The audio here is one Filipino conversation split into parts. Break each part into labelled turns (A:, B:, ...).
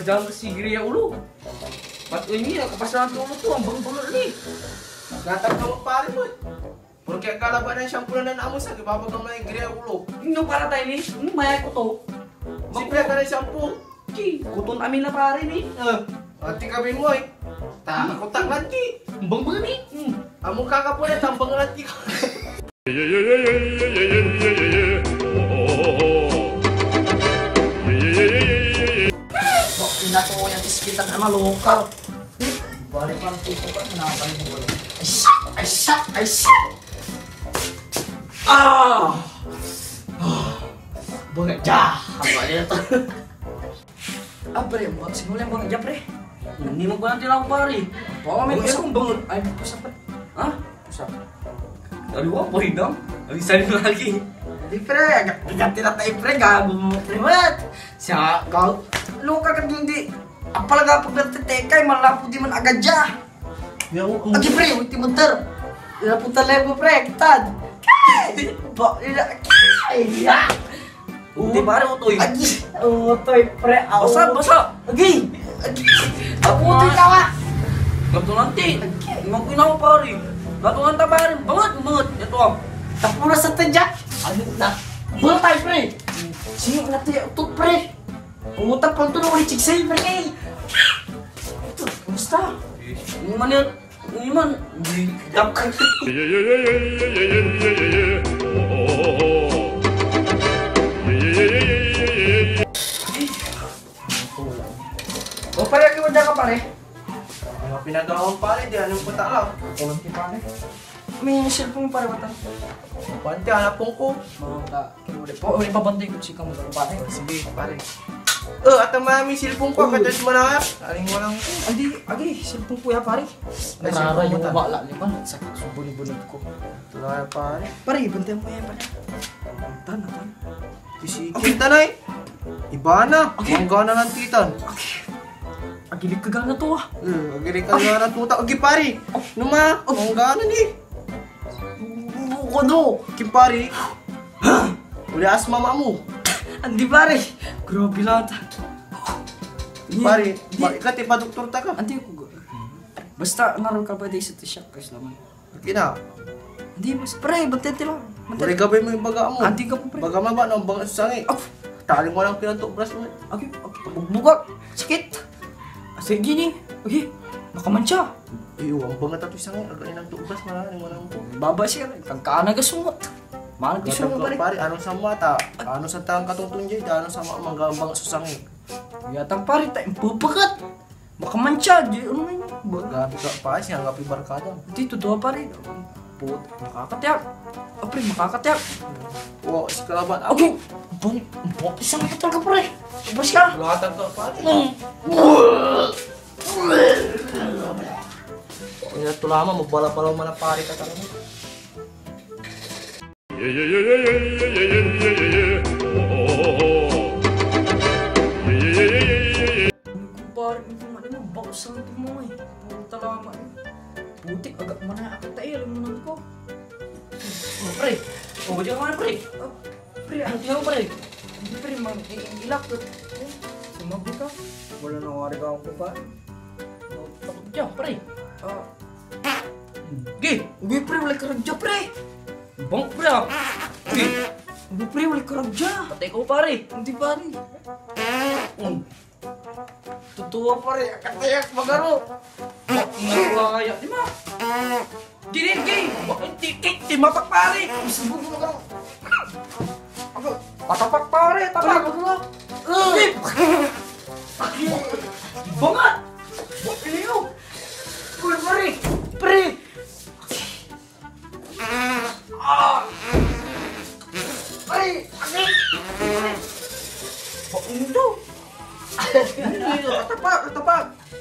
A: jangan sigri ya ulu. Pat ini kapasan tuh tuh ang bang ni.
B: Gatang kamu pare mo. Porque kalaban ng shampoo na naamo sa gibaba ka may griya ulo.
A: Inyo para tayo ni, maya ko to.
B: Siyempre ka ng shampoo.
A: Ki, kuton amin na pare ni.
B: Ati kami mo eh. Ako taklan ki.
A: Bang ni.
B: Amo kakapun na tambang lanti ko.
A: Ina ko yang iskitan ama lokal. Balik lang tipo kan menapan mo. Aisyah. Banget jah. Apa aja tuh? Apa ya, Mbak? Simula yang banget jah, Pre. Ini mau gua nanti laku pari. Bawa main besok banget. Ayo pusat. Hah? Pusat. Dari gua poin dong. Bisa lagi. Di Pre, ganti rata Pre gago mo, Pre. What? Siya kau lu kan di apalagi apa bertetekai malah putih man agak jah.
B: Ya,
A: Oke, Pre, ulti bentar. Ya putar level, Pre, kita. Bok, iya. Ulti baru tuh. Tuh, Pre. Basa. Lagi. Aku ulti kawa. Ganto nanti. Ngakuin ako pare. Ganto nanti barin. Banget. Ito am. Tapura sa tadya. Ano na? Bola tayo, Pre. Sino natin utot, Pre? Umutap pang tulo ulit chiksay, Pre. Ito, kumusta? Ini man di dapat. Oh, pare lagi mo ka pare.
B: mga pinagawang pare, di anong puta lang.
A: Kulang ki pare. May cellphone pare batan.
B: Pante, hanapong ko.
A: Mga ka, kimo ulit pabantay ko si kamu pare.
B: Sige, pare. At ang mami silpong ko, katas mo na. Aling mo lang ko.
A: Agi, cellphone ko ya pare. Narara yung bala ni man. Sakit subunod-bunod ko.
B: Ito na pare.
A: Pare, bantayan mo yan pare. Tan.
B: Isikin tanay. Iba na. Ang gana ng titan.
A: Agilig ka gana to ah.
B: Agilig ka gana ng tuta. Agi pare. Numa, ang gana ni.
A: Kodo.
B: Kimpari. Uli asma mamu.
A: Andi pare. Grabe lang ta.
B: Pare, ikat pa doktor ta ka.
A: Andi ko. Basta naroon ka ba di sa tisyak kasi naman.
B: Kina.
A: Hindi mas pare, bantete lang.
B: Pare gabay mo yung baga mo.
A: Andi ka po pare.
B: Baga mo ba no bang sangi? Tali mo lang pinantok bras mo.
A: Okay, pagbubugak. Sakit. Sige gini. Okay, makamantsa.
B: Iyo, ang bangat ato sangi. Agay nang tukbras maraming mo lang ko.
A: Baba siya. Kagkaan nagasumot. Mahal gusto mo pare.
B: Pare, anong sa mata? Ano sa tang katungtong jay? Ano sa mga manggambang susangi?
A: Yatang pare tayo pupakat. Makamantsa. Di ano yun.
B: Gabi ka pa siya, gabi barkada.
A: Dito doa pare. Put, makakatiyak. Apre, makakatiyak.
B: Oo, si Kalaban.
A: Okay. Bang, isang katal ka pare. Ubus ka.
B: Latan ka pare. Kaya ito lamang, magbala-balaw man ang pare ka talaga.
A: Kumpare, hindi mo na baksan ito mo eh. Puta lama eh. Putik, agak mana ako tayo, limunan ko. Pre, diyan ka mana pre? Pre, ano tiyaw pre? Hindi pre, ilak ko. Sumabi ka. Wala na wari ka ako pa. Takot dyan, pre. Ugi pre, wala ka radya pre. Bang pre ah. Ugi pre, wala ka radya. Patay ko pare. Hindi pare. Tutuwa pare, katayak magaro. Nagawa kaya, di ba? Ginin, gay! Di mapak pare! Isabog mo magaro. Patapak pare, tapak! Bangat! Piliyo! Pure pare! Pre! Pare! Indo! Katapak!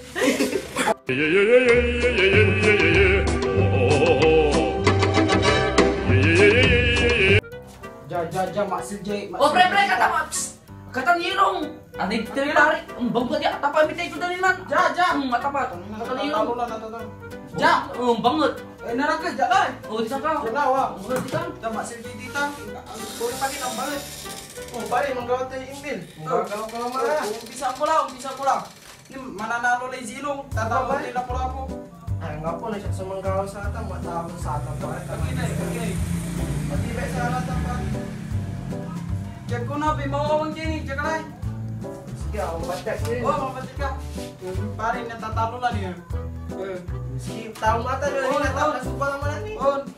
B: Ja, maksil jay.
A: Oh, pre, katapak! Katanirong! Ano yung pare? Ang bangga niya, katapak mitay ko dali man! Ja! Katapak! Katanirong! Ja! Ang bangot!
B: Narang ka, ja lang!
A: Oh, di ka!
B: Jalawa!
A: Di ka!
B: Maksil jay dito. Puro pa rin ang balit. Oh, pare, manggawat tayo Ingbil. Manggawat ka lang mana.
A: Umpisa ko lang. Ini mananalo lang Zilong. Tatalo nila po ako.
B: Ay, nga po, nasyak sa manggawat sa atin. Matawag sa atin, pare.
A: Okay.
B: Matibay sa atin, pare.
A: Check ko na, bimawawang kini. Check ka lang.
B: Sige, ako batak din.
A: Mapatik ka. Pare, natatalo lang niya.
B: Sige, tao mata doon. Hindi na tao. Nasupa naman natin.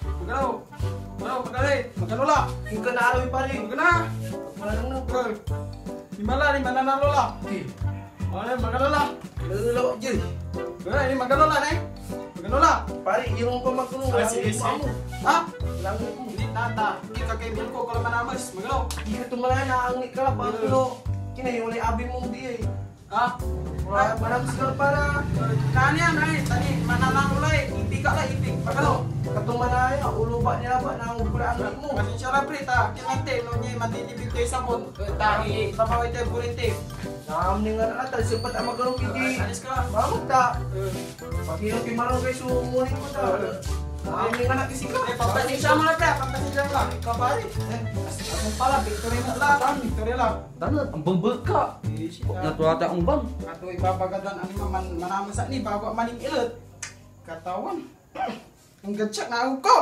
A: Magano la.
B: Yung ka naaraw yung pare.
A: Magana.
B: Wala lang na.
A: Ni mananalo la. Magano la.
B: Lalo ko dyan.
A: Ini magano la, ne? Magano la.
B: Pare, yung pa magkulong.
A: Sige. Ha?
B: Lang mo.
A: Hindi tata. Hindi ka kay Bilko ko lang manamas. Magano.
B: Hindi ka tumalay na ang ikala. Pakulo. Kina yung abi mong di eh.
A: Ha?
B: Manamas ka para.
A: Kanya na tani mananalo la. Ipik ka la, ipik. Magano.
B: Katumanay, ulo ba nila ba nang ukuraan mo?
A: Pasensya na pre, ta. Kinante, no niya matitibig kayo sa bon. Tahi, papaway tayo kurente.
B: Naamning nga na natal. Sipat ang magkarong kiti.
A: Alis ka.
B: Mamag ta. Pagkino kimarong kayo sumunin ko ta. Naamning nga na kisi ka.
A: Pasensya mo na pre, pasensya mo lang. Ikaw pare. Ano pala, victory na lang. Victory lang.
C: Tanot, ang bambag ka. Natuwata ang bang.
A: Ato ibabagadan ang manamasa ni bago maning ilot. Katawan. Ang gatsak na ako ko.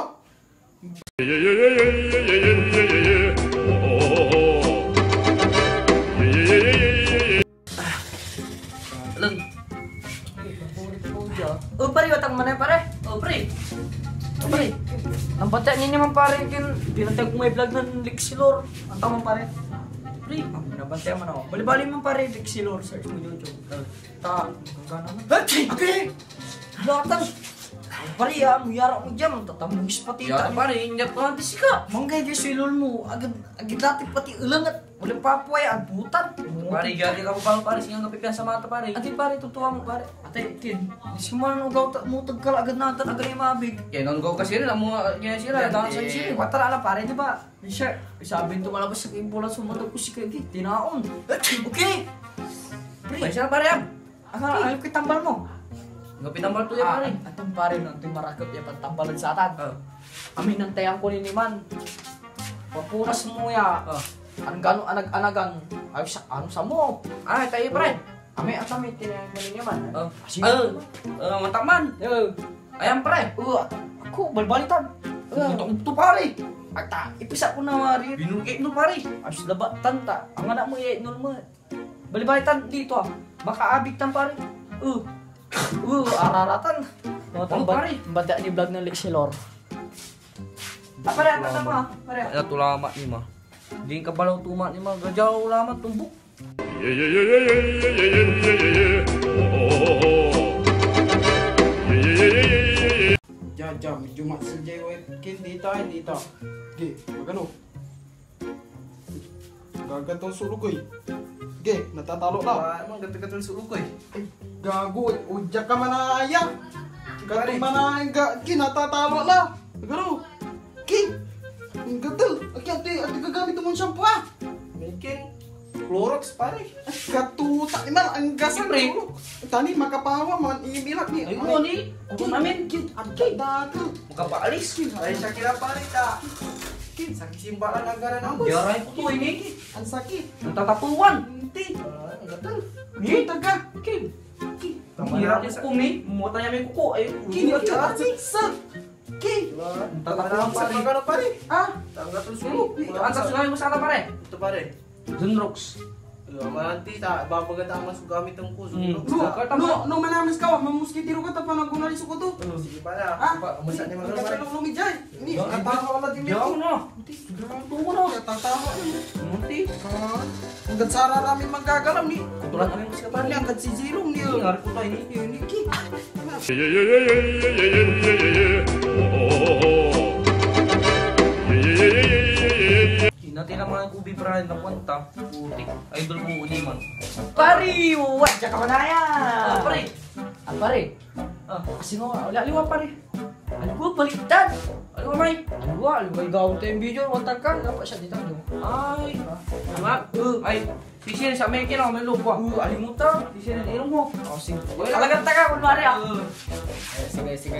C: Alang.
A: Oh pare, watang mana pare? Oh pre.
C: Pare, ang bata niya naman pare pinatag ko may vlog ng Lixilor.
A: Ang tama pare.
C: Pre, nabantay man ako. Bali-bali man pare, Lixilor. Search mo YouTube. Ta, ang gana man.
A: Okay.
C: Latang. Pare, muyara mo dyan. Tatamugis pati.
A: Yara pare, hindi ko nantis ka.
C: Manggay dyan silol mo. Agad dati pati ulangat. Walang papuay, abutan.
A: Pare, gari ka pa pare, siyang kapipian sa mata pare.
C: Ate pare, tutuwa mo pare. Ate, tin. Simulan ng gaw mutag ka agad natin agad yung mabig.
A: Kaya nang gaw kasi rin, mo kaya sila,
C: Dahil
A: dahil sa sila.
C: Watara lang pare, di ba? Sure. Sabi nito malabas sa kimpulan sumunod ko si Kegi. Tinaon. Okay. Pre.
A: Pwede sila pare,
C: Ayaw ko tambal mo.
A: Nga pinambal to yan pare.
C: Atong pare nang marakot yung pantambalan sa atan. Amin ang tayang ko ni Niman. Papunas mo ya. Ang gano'ng anag-anagang. Ayos sa ano sa mo.
A: Ay, tayo pare.
C: Ami at kami tinayang ko ni Niman.
A: Mataman. Ayan pare.
C: Ako, balbalitan.
A: Ito pare.
C: Ata, ipisa ko na mari.
A: Binugay no pare.
C: Ayos labatan ta. Ang anak mo ye, nul mo. Balbalitan dito ah. Makaabig tan pare. Araratan.
A: Ano, pare?
C: Banda ni vlog ng Lixilor. Pare, apa sama? Pare.
A: Ada tulama ni mah. Di ka balaw tuma ni mah gajaw ulama tumbuk.
B: Jaja, medyo maksudnya kin dito. Ge, magano? Gagatong sulukoy. Ge, natatalo na.
A: Emang gatot-gatot sulukoy.
B: Gago, udya ka manaya. Gato manaya, natatalo na. Magano? King, ang gatal. Ate gagamit mo shampoo ah. Making Clorox pare. Katuta imal ang gasan
A: Siyempre.
B: Tani makapawa man imilak ni.
A: Ay mo ni. Ako namin.
B: Agay dato.
A: Makapaalis. Ay sa kila pare ta.
B: Sakit simbalan ang garan ang
A: Yaray ko to ini.
B: Ang sakit.
A: Natatapuan.
B: Hindi. Ang gatal.
A: Ni
B: Taga.
A: Kim. Hirap niya sa kumi. Muta niya may kuko. Ay,
B: Kini ka sa. Ki.
A: Tatatapuan
B: Sa
A: pare.
B: magano pare? Ah,
A: Tanggatul suluk. Ang sasunay mo sa ata pare.
B: ito pare.
A: Zunrox.
B: Mananti ta babagata ang masuk gamit ang kuso.
A: No,
B: manamis ka wa mamuskitiro ka ta panaguna ni suko to. Sige para. Ah,
A: Masa ni
B: magano
A: pare.
B: pare lumijay. Ini katawa wala di
A: Yaw
B: mo.
A: no.
B: Tungo no, tatawa.
A: Munti.
B: Ang gatsara rami manggagalam ni.
A: Kutulan kami sa
B: Pare ang gatsizilong ni.
A: Ngar ko tayo ni.
B: Ini ki.
A: Natin ang mga kubi prahan ng kwanta. Putik. Idol mo uli man.
C: Pare, watcha ka manaya.
A: Pare.
C: Pare. Kasi mo, wala liwa pare. Ano ko baliktad?
A: Ano may?
C: Aliwa gaw tayong video, wantag ka, dapat siya dito.
A: Ay. Nga. Ay. Sisi sa may kina may lupa. Alimutan. Sisi na ilong mo.
C: Oh, sige.
A: Wala.
C: Talagang taga, kunwari ah. Sige.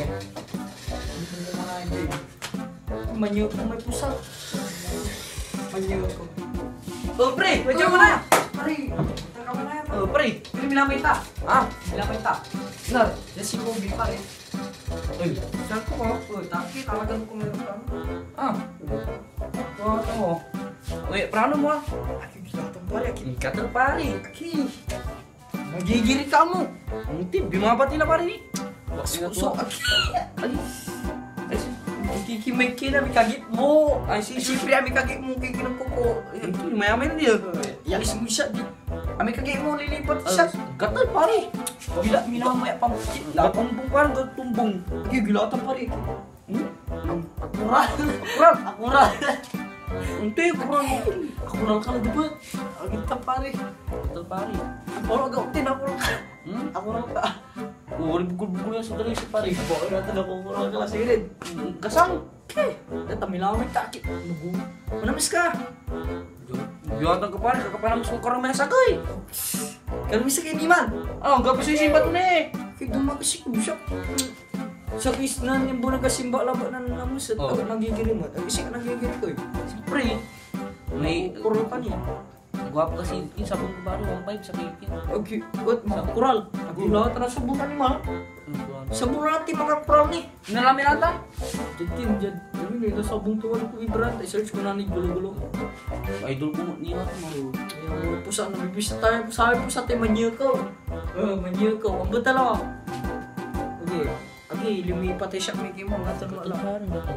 C: Manyo ko may pusa. Manyo ko. Oh, pre, medyo mo na. Pare, punta ka na yan. Oh, pre, pili milamay ta. Ah, milamay ta. Nar, yan si Kobe, pare. Uy, saan ko ka? Uy, taki, talagang ko meron ka. Ah, oo. Uy, prano mo ah? Aki, gilatang pare, aki. Gilatang pare, aki. Magigirit ka mo. Ang tip, bimabati na pare ni. So, aki. Ay, kikimay kina, may kagit mo. Ay, siyempre, may kagit mo, kikinang kuko. May-amay na niya. Yalis mo siya, di. May kagit mo, lilipat siya. Gatal, pare. Gila, minamay, pamukit. Lapumbong, parang tumbong. Ay, gilatan, pare. Akural. Akural. Akural. Hindi, akural. Akural ka na, diba? Agitang, pare. Gatal, pare. Akural ka, akural ka. Akural ka. Oh, bukul-bukul yang sudah isi pare. Bawa natin ako kurang kelas ini. Gasang. Data milamay takit. Nugo. Manamis ka. Biwatan ka pare, kakapanam sa kurang may sakay. Kan bisa kayak gimana? Ah, enggak bisa simbat ni. Kayak dumag kasi ko siya. Sa isnan yung bunag kasimba laban na namusat. Agad nagigirim mo. Isi ka nagigirim ko eh. Siyempre, may kurang ka niya. Guwapo kasi yung sabong ko pare, 1.5 sa kikin. Okay, what? Kural. Lahat na sabong ka ni ma. Sabong natin mga kural ni. Nalami nata? Jadkin, jad. Yung ito sabong tuwan ko ibrat. I-search ko na ni gulo-gulo. Idol ko niya natin mga. Yung pusa na bibisa tayo. Sabi po sa tayo, manyakaw. Manyakaw. Ang ba talaga? Okay. Okay, lumipat tayo siya. May kimo. Ang gata mo alam. Parang gato.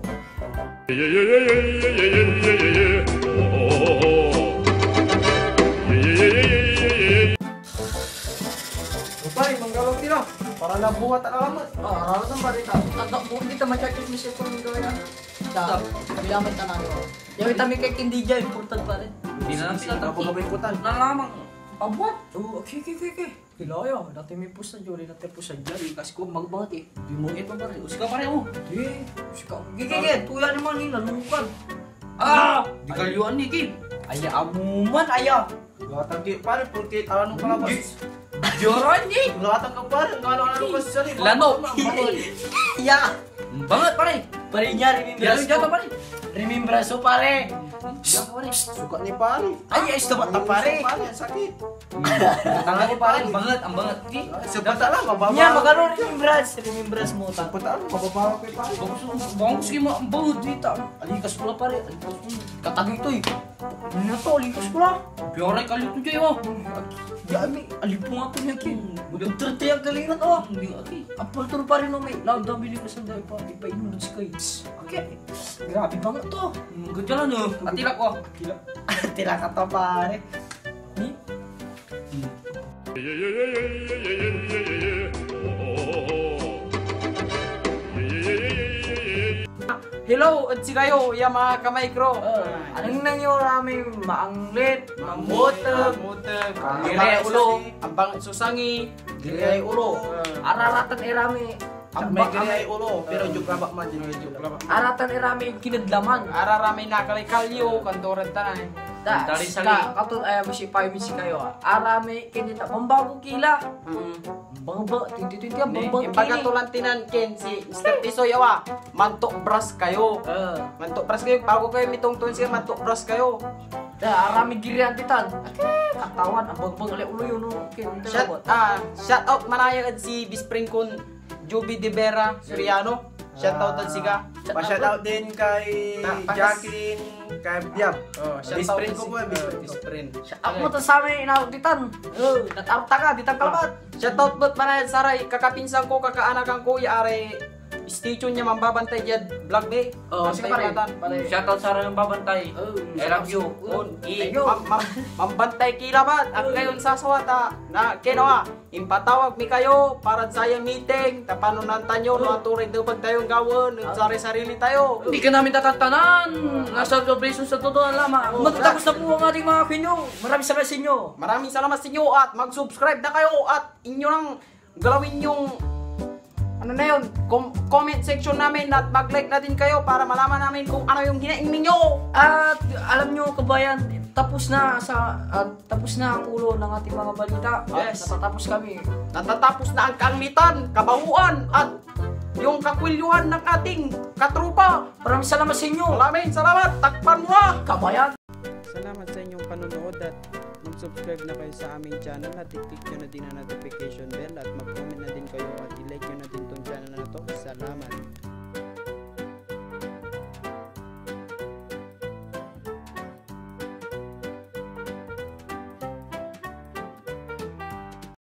B: Pare, manggalong tira. Para nabuhat ang alamat.
C: Ah, araw ng barita. Tatak mo, hindi ta ma-check yung cellphone ng gawin. Stop. Bilaman ka namin. Yung itami kay hindi dyan, important pa rin. Hindi na lang sila
B: Ako mabikutan.
C: Nalamang. Abot. Oh, okay. Kilaya. Dati may pusa dyan. Dati pusa dyan. Kasi ko magbangat eh. Di mo ito pa rin. Usika pa rin oh. Di. Usika. Gigigit. Tuya naman nila. Lukan. Ah! Di kalyuan ni Kim. Aya amuman. Aya.
B: Gatang ki pare, porque ano palabas.
C: Joron ni.
B: Gatang ka pare, ano kasi sali.
C: Lano. Ya. Banget pare.
A: Pare niya, remember
C: Jatuh pare.
A: Remember so pare.
B: Suka ni pare.
A: Ay, ayos na ba pare?
B: Pare, sakit.
C: Tangan ni pare, banget, ang banget.
B: Sebata lang, mababa.
A: Niya, magano remembrance mo ta.
B: Sebata lang, mababa kay pare.
C: Bangos kayo ang bawod dito. Alikas pula pare. Katagay ito eh. Ano to, alikas pula. Biyaray kalit to dyan oh. Yami, alipong ako niya kin. Magdagtrate ang galingan oh. Hindi ati. Apal to pa rin no may. Nakadabili ka sa dahil pa. Ipainunod si Kates. Okay. Grabe banget to. Ganda lang no. Atilak oh.
A: Tira ka to pare. Ni?
B: Hello, at si kayo, ya mga kamay-kro.
A: Anong nangyong rami maanglit, mamutag,
B: Gilay ulo, ambang susangi, gilay ulo.
A: araratan irami.
B: May gilay ulo, pero juk labak man din juk labak.
A: Aratan irami kinadlaman.
B: Ararami na kalyo, kantoran tanay.
C: Dari sali.
A: Katun ay misi payo misi kayo. Arami kinita pambago kila. Bangba, tinti ang bangba
B: Imbaga tulantinan ken si Mr. Tisoy awa, mantok bras kayo. Mantok bras kayo, bago kayo mitungtun siya, mantok bras kayo.
A: Arami girian titan. Katawan ang bagbang ulo yun no.
B: Shout out manaya si Bispring kun Juby De Vera Soriano. Shout out din siga.
D: Pa-shout out din kay Jacqueline, kay Biab.
B: Bispring ko po, Bispring.
A: Ako mo to sa amin inaw titan. Natarta ka, ditang kalbat.
B: Shout out bot manaya saray kakapinsan ko, kakaanakan ko yare station niya mambabantay diyan vlog be.
A: Sige pare.
C: Shoutout sa rin babantay. I love you.
B: Mambantay kilabat ang ngayon sa sawata na kinawa impatawag mi kayo para sa meeting tapanunan tanyo no aturing dapat tayong gawon sari-sarili tayo.
C: Hindi ka namin tatantanan. Nasa celebration sa totoo lamang. Magtatapos na po ang ating mga kinyo. Maraming salamat sa inyo.
B: Maraming salamat sa inyo at mag-subscribe na kayo at inyo nang galawin yung ano na yun, comment section namin at mag-like na din kayo para malaman namin kung ano yung hinaing ninyo.
C: At alam nyo kabayan, tapos na ang ulo ng ating mga balita.
B: Yes.
C: Natatapos kami.
B: Natatapos na ang kaanglitan, kabahuan at yung kakwilyuhan ng ating katrupa.
C: Maraming salamat sa inyo.
B: Maraming salamat, takpan mo na!
C: Kabayan.
B: Salamat sa inyong panonood at mag-subscribe na kayo sa aming channel at i-click nyo na din ang notification bell at